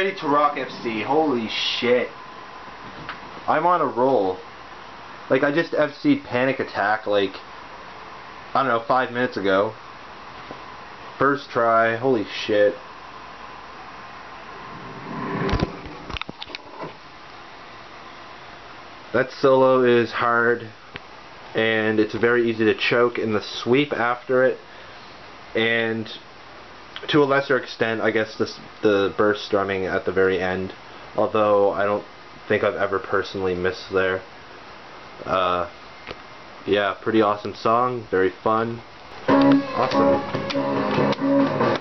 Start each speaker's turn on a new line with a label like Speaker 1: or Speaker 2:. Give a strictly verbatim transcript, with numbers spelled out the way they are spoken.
Speaker 1: ready to rock F C. Holy shit. I'm on a roll. Like, I just F C'd Panic Attack, like, I don't know, five minutes ago. First try. Holy shit. That solo is hard, and it's very easy to choke in the sweep after it, and to a lesser extent, I guess, this, the burst strumming at the very end, although I don't think I've ever personally missed there. Uh, yeah, pretty awesome song, very fun. Awesome.